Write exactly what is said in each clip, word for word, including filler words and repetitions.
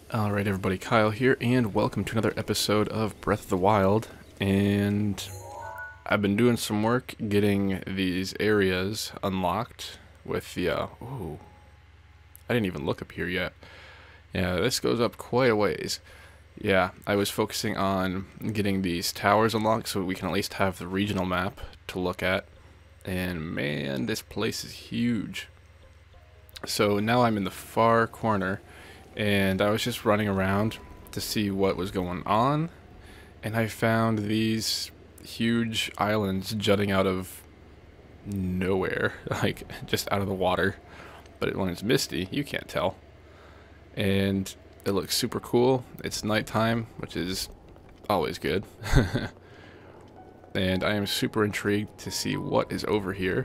Alright everybody, Kyle here, and welcome to another episode of Breath of the Wild. And I've been doing some work getting these areas unlocked with the, uh, ooh, I didn't even look up here yet. Yeah, this goes up quite a ways. Yeah, I was focusing on getting these towers unlocked so we can at least have the regional map to look at. And man, this place is huge. So now I'm in the far corner, and I was just running around to see what was going on, and I found these huge islands jutting out of nowhere, like just out of the water. But when it's misty, you can't tell. And it looks super cool. It's nighttime, which is always good. And I am super intrigued to see what is over here.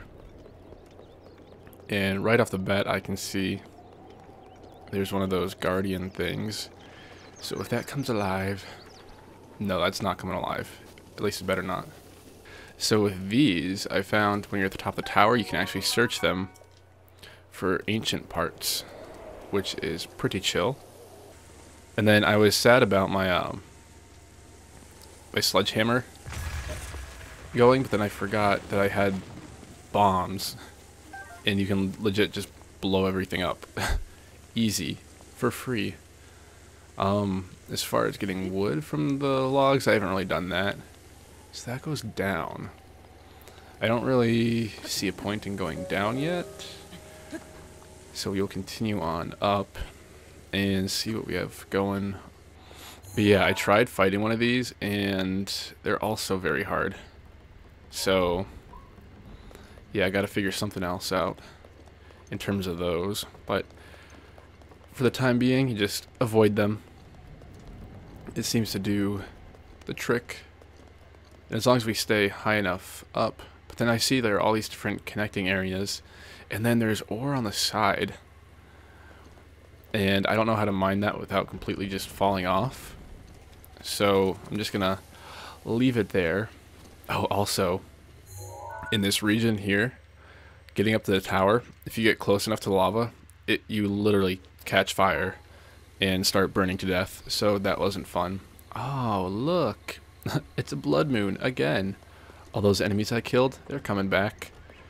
And right off the bat, I can see there's one of those guardian things. So if that comes alive... No, that's not coming alive. At least it better not. So with these, I found when you're at the top of the tower, you can actually search them for ancient parts, which is pretty chill. And then I was sad about my, um, my sledgehammer going, but then I forgot that I had bombs. And you can legit just blow everything up. Easy. For free. Um, as far as getting wood from the logs, I haven't really done that. So that goes down. I don't really see a point in going down yet. So we'll continue on up and see what we have going. But yeah, I tried fighting one of these and they're also very hard. So yeah, I gotta figure something else out in terms of those. But for the time being, you just avoid them. It seems to do the trick. And as long as we stay high enough up. But then I see there are all these different connecting areas. And then there's ore on the side. And I don't know how to mine that without completely just falling off. So I'm just gonna leave it there. Oh, also, in this region here, getting up to the tower, if you get close enough to the lava, it you literally catch fire and start burning to death. So that wasn't fun. Oh, look. It's a blood moon again. All those enemies I killed, they're coming back.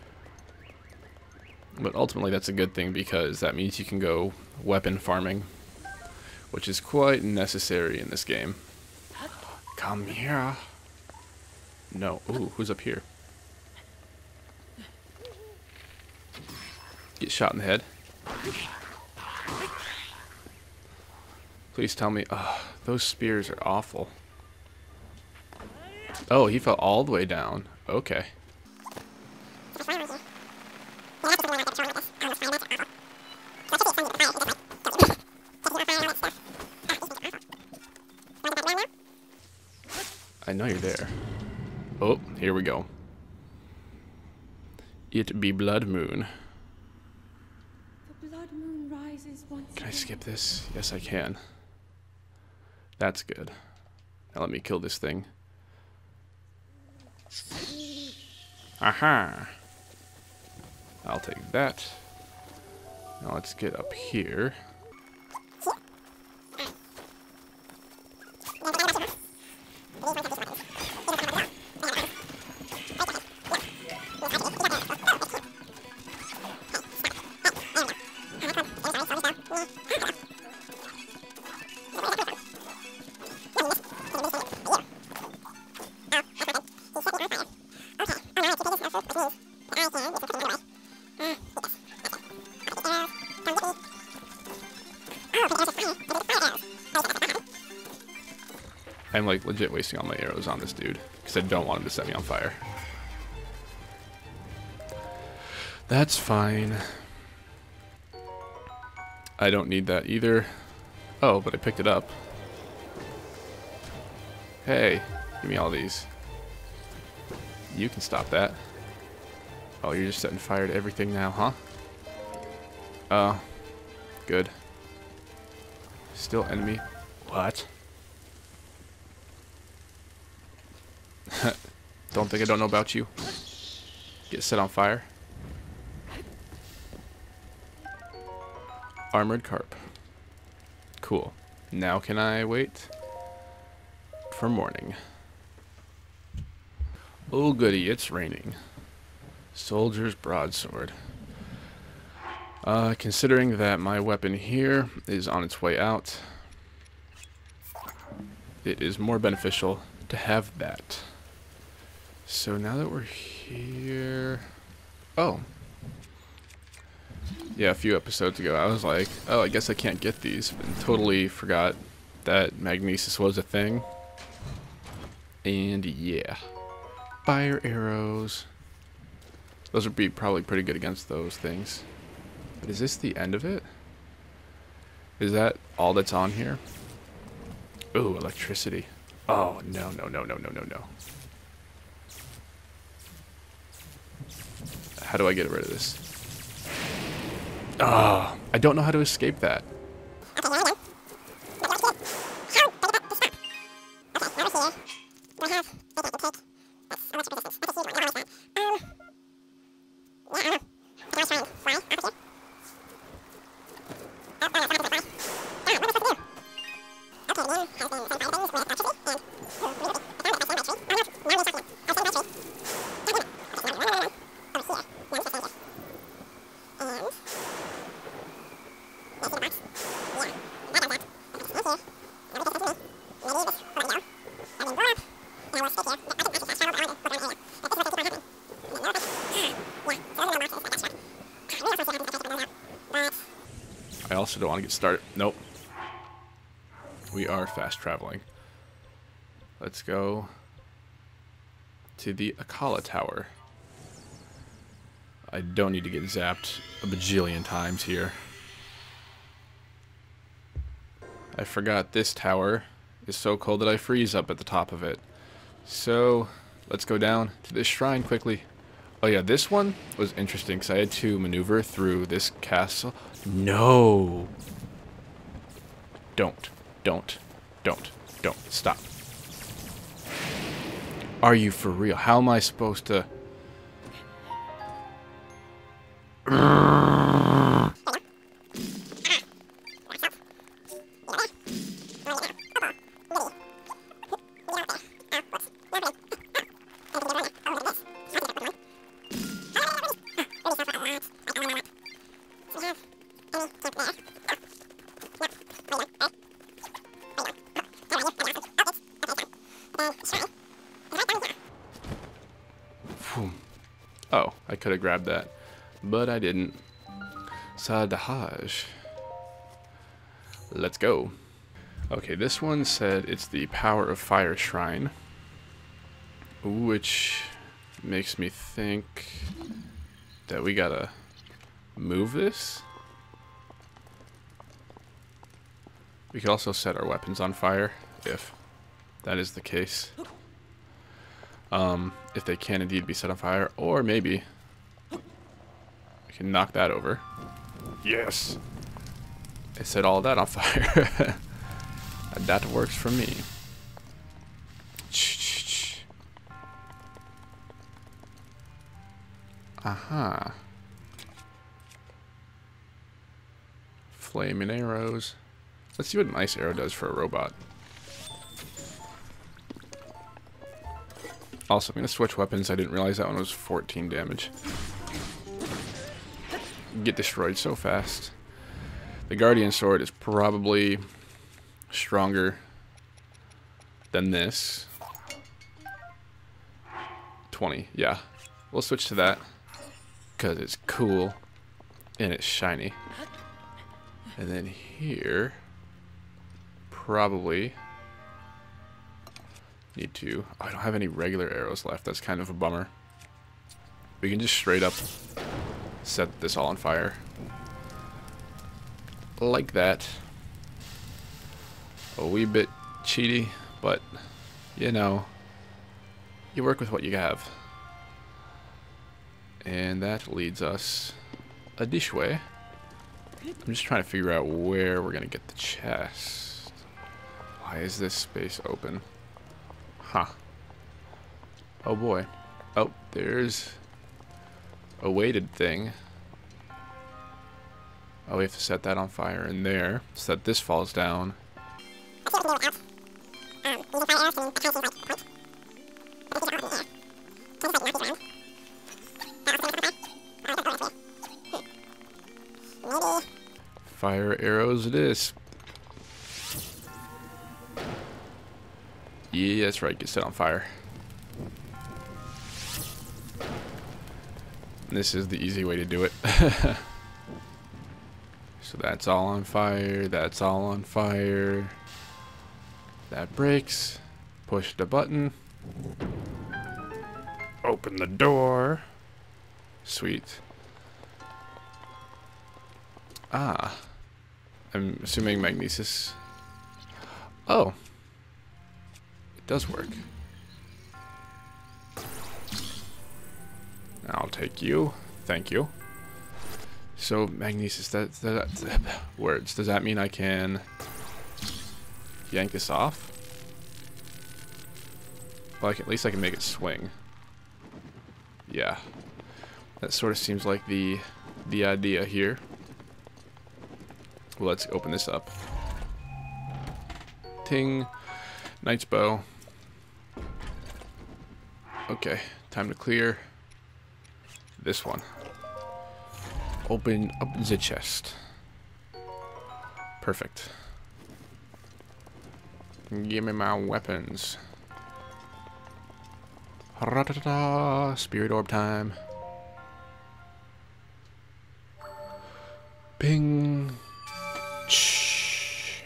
But ultimately that's a good thing because that means you can go weapon farming, which is quite necessary in this game. Come here. No. Ooh, who's up here? Get shot in the head. Please tell me. Ugh, those spears are awful. Oh, he fell all the way down. Okay. I know you're there. Oh, here we go. It be blood moon. The blood moon rises once Can I again. skip this? Yes, I can. That's good. Now let me kill this thing. Aha! I'll take that. Now let's get up here. I'm like legit wasting all my arrows on this dude because I don't want him to set me on fire. That's fine. I don't need that either. Oh, but I picked it up. Hey, give me all these. You can stop that. Oh, you're just setting fire to everything now, huh? Oh, good. Still enemy. What? Don't think I don't know about you. Get set on fire. Armored carp. Cool. Now can I wait for morning? Oh goody, it's raining. Soldier's broadsword. Uh, considering that my weapon here is on its way out, it is more beneficial to have that. So now that we're here... Oh. Yeah, a few episodes ago I was like, oh, I guess I can't get these. And totally forgot that magnesis was a thing. And yeah. Fire arrows. Those would be probably pretty good against those things. But is this the end of it? Is that all that's on here? Ooh, electricity. Oh, no, no, no, no, no, no, no. How do I get rid of this? Ah, oh, I don't know how to escape that. I also don't want to get started. Nope. We are fast traveling. Let's go to the Akkala Tower. I don't need to get zapped a bajillion times here. I forgot this tower is so cold that I freeze up at the top of it. So let's go down to this shrine quickly. Oh yeah, this one was interesting because I had to maneuver through this castle. No! Don't. Don't. Don't. Don't. Stop. Are you for real? How am I supposed to... Oh, I could have grabbed that, but I didn't. Sadahaj. Let's go. Okay, this one said it's the Power of Fire Shrine, which makes me think that we gotta move this. We could also set our weapons on fire, if that is the case. Um, if they can indeed be set on fire, or maybe we can knock that over. Yes! I set all that on fire. That works for me. Aha. Flaming arrows. Let's see what an ice arrow does for a robot. Also, I'm going to switch weapons. I didn't realize that one was fourteen damage. Get destroyed so fast. The Guardian Sword is probably stronger than this. twenty, yeah. We'll switch to that because it's cool and it's shiny. And then here, probably need to... Oh, I don't have any regular arrows left. That's kind of a bummer. We can just straight up set this all on fire. Like that. A wee bit cheaty, but, you know, you work with what you have. And that leads us a dish way. I'm just trying to figure out where we're going to get the chest. Why is this space open? Huh. Oh boy. Oh, there's a weighted thing. Oh, we have to set that on fire in there so that this falls down. Fire arrows it is. Yeah, that's right, get set on fire. This is the easy way to do it. So that's all on fire, that's all on fire. That breaks. Push the button. Open the door. Sweet. Ah. I'm assuming magnesis. Oh. It does work. I'll take you. Thank you. So, magnesis, that, that, that, words. Does that mean I can yank this off? Well, I can, at least I can make it swing. Yeah. That sort of seems like the, the idea here. Well, let's open this up. Ting. Knight's bow. Okay, time to clear this one. Open up the chest. Perfect. Give me my weapons. Ra-da-da-da, spirit orb time. Ping. Shh.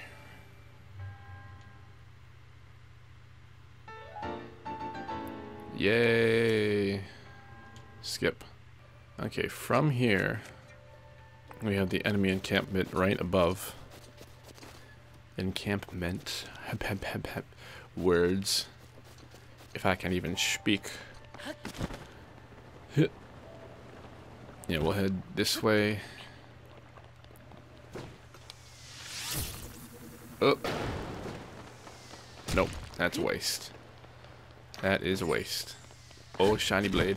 Yay. Skip. Okay, from here, we have the enemy encampment right above. Encampment. Hep, hep, hep, hep. Words. If I can even speak. Yeah, we'll head this way. Oh. Nope, that's a waste. That is a waste. Oh, shiny blade.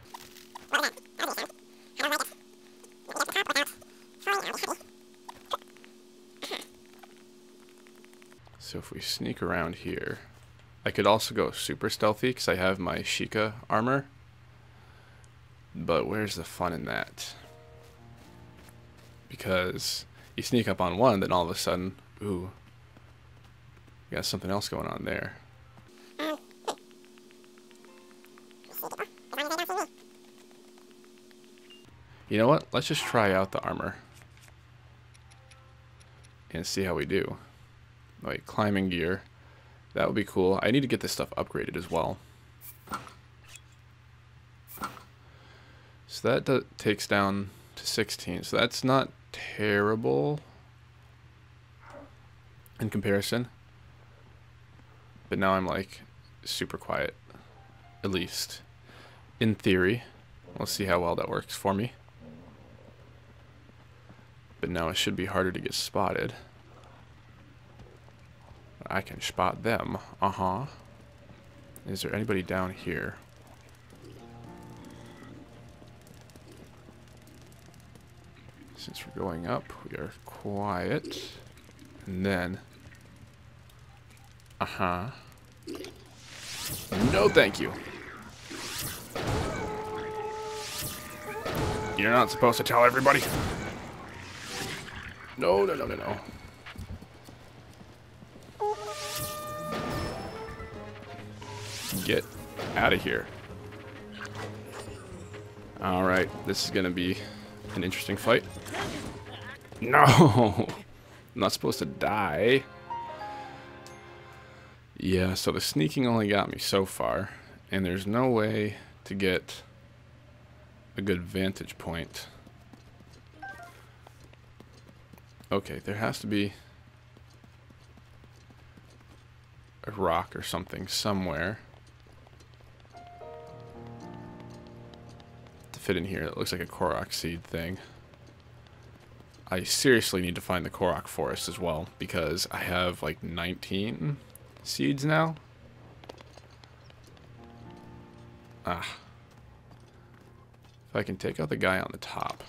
So if we sneak around here, I could also go super stealthy because I have my Sheikah armor. But where's the fun in that? Because you sneak up on one, then all of a sudden, ooh, you got something else going on there. You know what? Let's just try out the armor and see how we do. Like climbing gear. That would be cool. I need to get this stuff upgraded as well. So that do takes down to sixteen. So that's not terrible in comparison. But now I'm like super quiet. At least in theory. We'll see how well that works for me. But now it should be harder to get spotted. I can spot them. Uh-huh. Is there anybody down here? Since we're going up, we are quiet. And then... Uh-huh. No, thank you. You're not supposed to tell everybody. No, no, no, no, no. Get out of here. Alright, this is gonna be an interesting fight. No! I'm not supposed to die. Yeah, so the sneaking only got me so far, and there's no way to get a good vantage point. Okay, there has to be a rock or something somewhere to fit in here. It looks like a Korok seed thing. I seriously need to find the Korok forest as well, because I have like nineteen seeds now. Ah. If I can take out the guy on the top.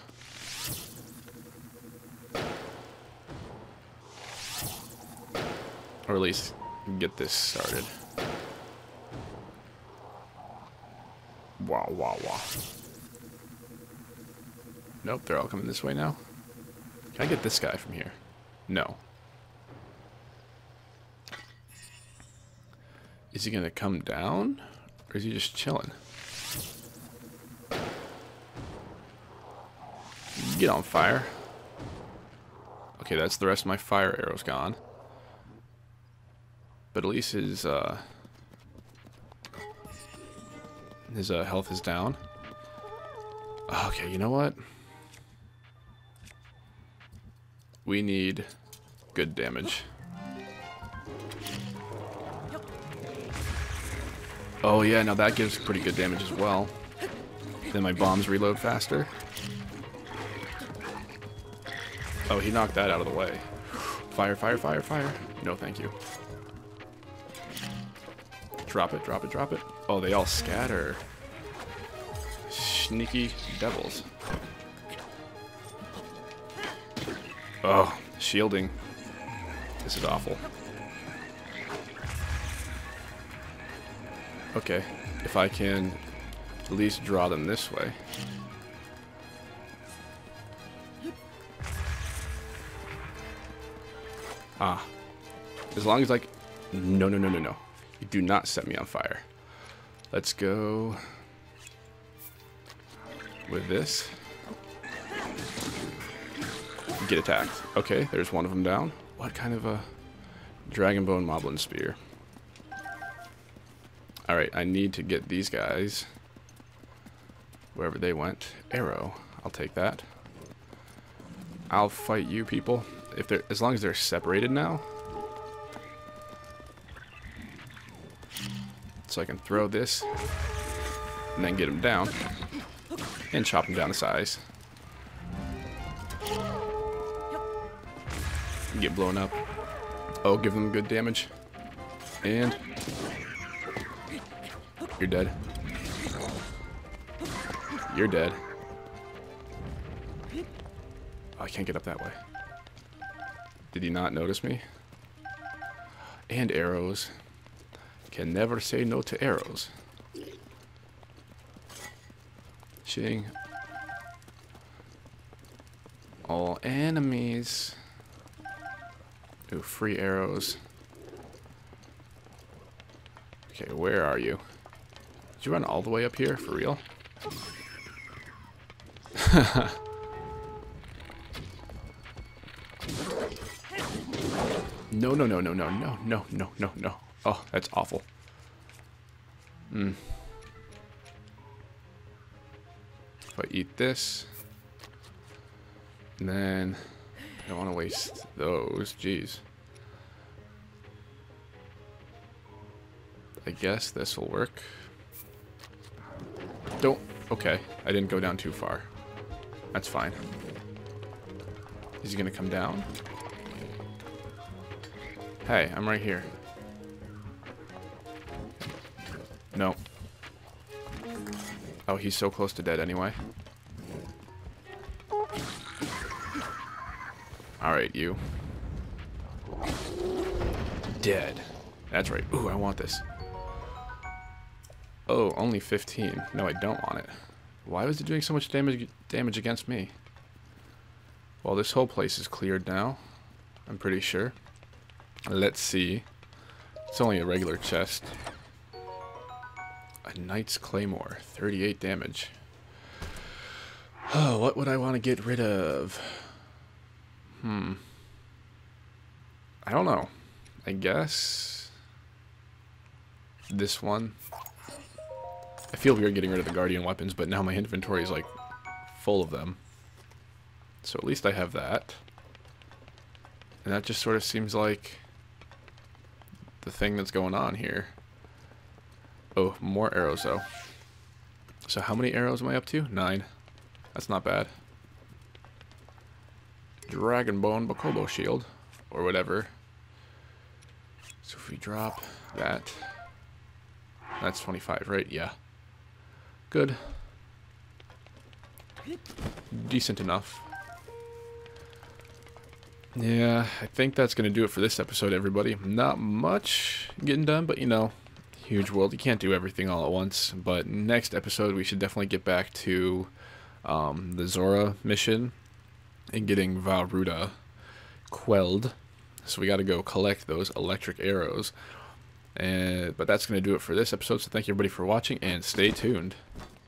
Or at least get this started. Wow, wow, wow. Nope, they're all coming this way now. Can I get this guy from here? No. Is he gonna come down? Or is he just chilling? Get on fire. Okay, that's the rest of my fire arrows gone. But at least his uh his uh, health is down. Okay, you know what? We need good damage. Oh yeah, now that gives pretty good damage as well. Then my bombs reload faster. Oh, he knocked that out of the way. Fire, fire, fire, fire. No, thank you. Drop it, drop it, drop it. Oh, they all scatter. Sneaky devils. Oh, shielding. This is awful. Okay, if I can at least draw them this way. Ah. As long as like... No, no, no, no, no. You do not set me on fire. Let's go with this. Get attacked. Okay, there's one of them down. What kind of a Dragonbone Moblin Spear? Alright, I need to get these guys wherever they went. Arrow. I'll take that. I'll fight you people. If they're as long as they're separated now. So I can throw this and then get them down and chop them down to size. Get blown up. Oh, give them good damage. And you're dead. You're dead. Oh, I can't get up that way. Did he not notice me? And arrows. Can never say no to arrows. Shing. All enemies. Ooh, free arrows. Okay, where are you? Did you run all the way up here? For real? No, no, no, no, no, no, no, no, no, no. Oh, that's awful. Hmm. If I eat this, and then I don't want to waste those. Jeez. I guess this will work. Don't. Okay, I didn't go down too far. That's fine. Is he gonna come down? Hey, I'm right here. No. Oh, he's so close to dead anyway. Alright, you. Dead. That's right. Ooh, I want this. Oh, only fifteen. No, I don't want it. Why was it doing so much damage damage against me? Well, this whole place is cleared now. I'm pretty sure. Let's see. It's only a regular chest. A Knight's Claymore. thirty-eight damage. Oh, what would I want to get rid of? Hmm. I don't know. I guess this one. I feel weird getting rid of the Guardian weapons, but now my inventory is like full of them. So at least I have that. And that just sort of seems like the thing that's going on here. Oh, more arrows though. So how many arrows am I up to? Nine. That's not bad. Dragonbone Bokobo Shield. Or whatever. So if we drop that. That's twenty-five, right? Yeah. Good. Decent enough. Yeah, I think that's going to do it for this episode, everybody. Not much getting done, but you know, huge world. You can't do everything all at once. But next episode, we should definitely get back to um, the Zora mission and getting Vah Ruta quelled. So we got to go collect those electric arrows. And but that's going to do it for this episode. So thank you everybody for watching and stay tuned.